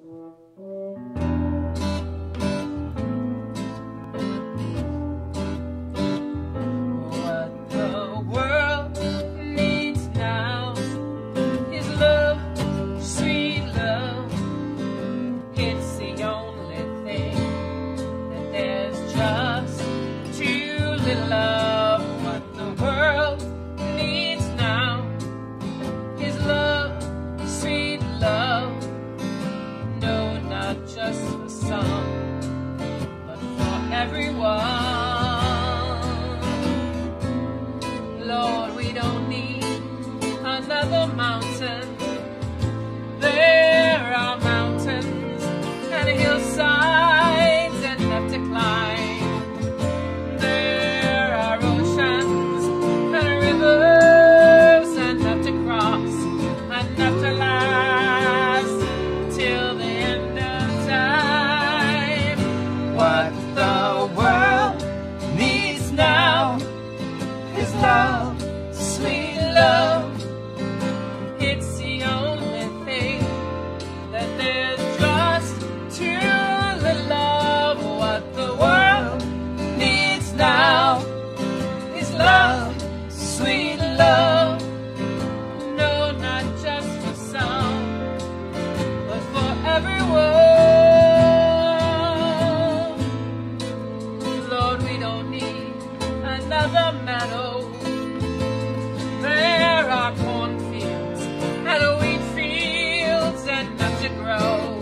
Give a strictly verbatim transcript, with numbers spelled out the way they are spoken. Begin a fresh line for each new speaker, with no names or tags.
Love, what the world needs now is love, sweet love. No, not just for some, but for everyone. Lord, we don't need another mountain. There are mountains and hillsides enough to climb. What the world needs now is love, sweet love. It's the only thing that there's just too little of. What the world needs now is love, sweet love. No, not just for some, but for everyone. Another meadow. There are cornfields and wheat fields enough to grow.